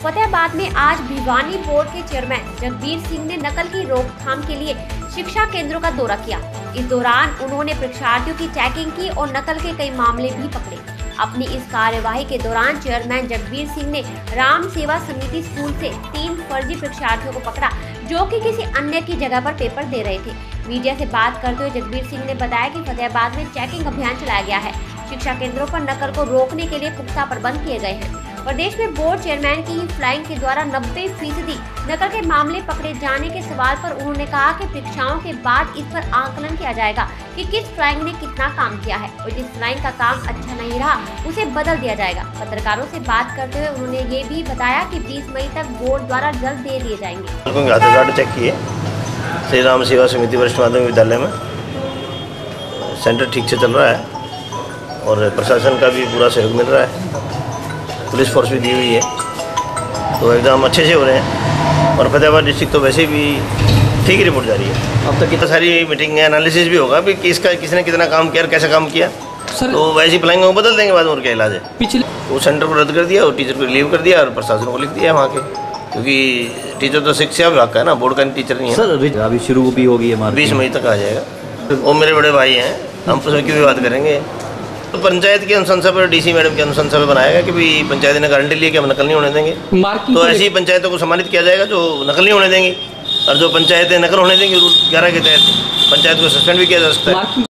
फतेहाबाद में आज भिवानी बोर्ड के चेयरमैन जगबीर सिंह ने नकल की रोकथाम के लिए शिक्षा केंद्रों का दौरा किया। इस दौरान उन्होंने परीक्षार्थियों की चेकिंग की और नकल के कई मामले भी पकड़े। अपनी इस कार्यवाही के दौरान चेयरमैन जगबीर सिंह ने राम सेवा समिति स्कूल से 3 फर्जी परीक्षार्थियों को पकड़ा जो कि किसी अन्य की जगह पर पेपर दे रहे थे। मीडिया से बात करते हुए जगबीर सिंह ने बताया कि फतेहाबाद में चेकिंग अभियान चलाया गया है। शिक्षा केंद्रों पर नकल को रोकने के लिए पुख्ता प्रबंध किए गए हैं। प्रदेश में बोर्ड चेयरमैन की फ्लाइंग के द्वारा 90% नकल के मामले पकड़े जाने के सवाल पर उन्होंने कहा कि परीक्षाओं के बाद इस पर आकलन किया जाएगा कि किस फ्लाइंग ने कितना काम किया है और जिस फ्लाइंग का काम अच्छा नहीं रहा उसे बदल दिया जाएगा। पत्रकारों से बात करते हुए उन्होंने ये भी बताया कि 20 मई तक बोर्ड द्वारा जल्द दे दिए जाएंगे। चेक किए श्री राम सेवा समिति वरिष्ठ माध्यमिक विद्यालय में सेंटर ठीक से चल रहा है और प्रशासन का भी पूरा सहयोग मिल रहा है। पुलिस फोर्स भी दी हुई है, तो एग्ज़ाम अच्छे से हो रहे हैं और फतेहाबाद डिस्ट्रिक्ट तो वैसे भी ठीक ही रिपोर्ट जा रही है। अब तक कितना सारी मीटिंग है, एनालिसिस भी होगा भी किसने कितना काम किया और कैसा काम किया, तो वैसी प्लानिंग को बदल देंगे बाद में। और क्या इलाज है, पिछले वो सेंटर को रद्द कर दिया और टीचर को रिलीव कर दिया और प्रशासन को लिख दिया वहाँ के, क्योंकि टीचर तो शिक्षा विभाग का है ना, बोर्ड का टीचर नहीं है। सर अभी शुरू भी होगी हमारी 20 मई तक आ जाएगा। वो मेरे बड़े भाई हैं, हम उसमें क्यों भी बात करेंगे। तो पंचायत की अनुशंसा पर डीसी मैडम की अनुशंसा पर बनाएगा कि भाई पंचायत ने गारंटी ली कि हम नकल नहीं होने देंगे, तो ऐसी पंचायतों को सम्मानित किया जाएगा जो नकल नहीं होने देंगी, और जो पंचायतें नकल होने देंगी रूल 11 के तहत पंचायत को सस्पेंड भी किया जा सकता है।